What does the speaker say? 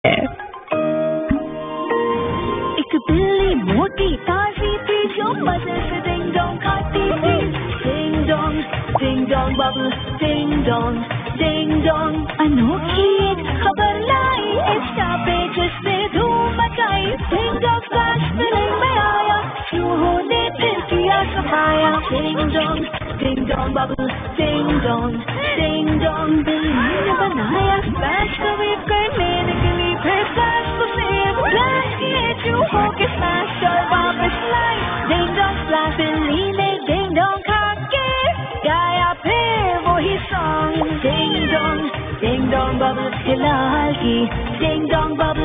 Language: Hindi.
एक बिल्ली मोटी ताजी थी जो मजे से डिंग डोंग खाती थी। Ding dong bubble ding dong अनोखी एक खबर लाई इंस्टा पे जिसने धूम मचाई। डिंग डोंग फ्लैश फिल्म में आया, चूहों ने फिर किया सफाया। Ding dong bubble ding dong बिल्ली ने बनाया फ्लैश को वेव करने निकली फिर फ्लैश को सेव फ्लैश किए चूहों के स्मैश और वापस लाई। डिंग डोंग फ्लैश बिल्ली ने डिंग डोंग खा के गाया फिर वही song. Ding dong bubble Hilal की डिंग डोंग बबल